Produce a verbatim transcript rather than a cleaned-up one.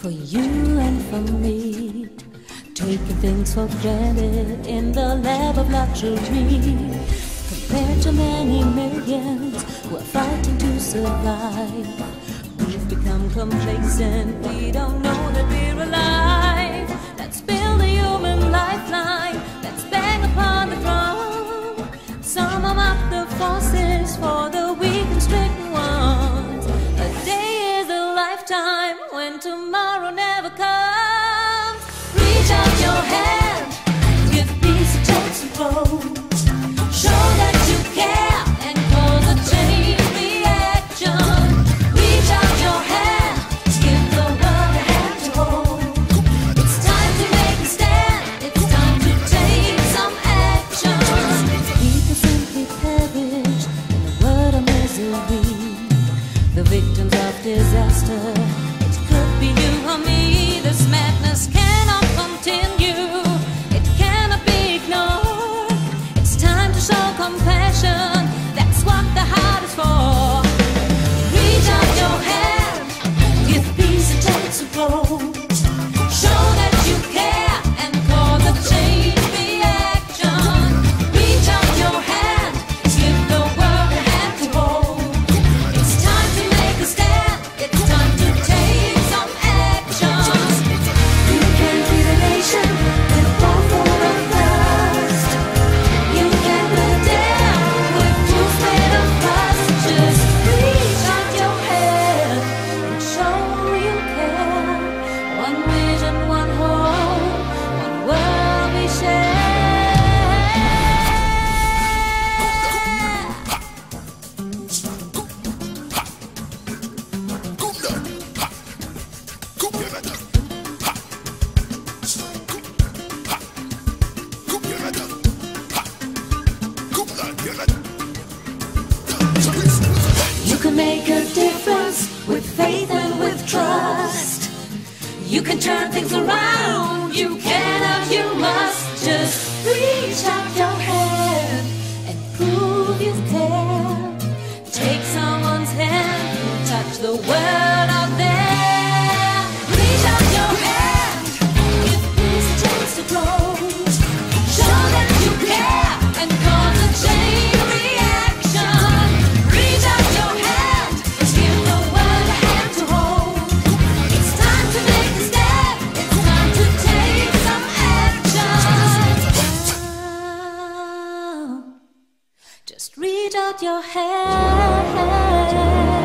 for you and for me, taking things for granted in the lap of luxury, compared to many millions who are fighting to survive. We've become complacent, we don't know that we're alive. Let's build a human lifeline, let's bang upon the drum, summon up the forces for the weak and stricken ones. A day is a lifetime when tomorrow never comes. Reach out your hand, give peace a chance to grow. Show that you care and cause a chain reaction. Reach out your hand, give the world a hand to hold. It's time to make a stand, it's time to take some action. People simply perish in a world of misery, the victims of disaster. It could be you or me. This madness cannot continue, it cannot be ignored. It's time to show compassion, that's what the heart is for. Reach out your hand, give peace a chance to grow. Show that you care and cause a chain reaction. Reach out your hand, give the world a hand to hold. It's time to make a stand, it's time to take some action. You can lead a nation with a ball full of rust. You can put it down with tools made of rust. Just reach out your hand and show you care. One vision, one hope, one world we share. You can make a difference with faith and with trust. You can turn things around, you can and you must. Just reach out your hand and prove you care. Take someone's hand and touch the world out there. Reach out your hand, give peace a chance to grow. Show that you care and cause a chain reaction. Reach out your hand, give the world a hand to hold. It's time to make a step, it's time to take some action. Just reach out your hand.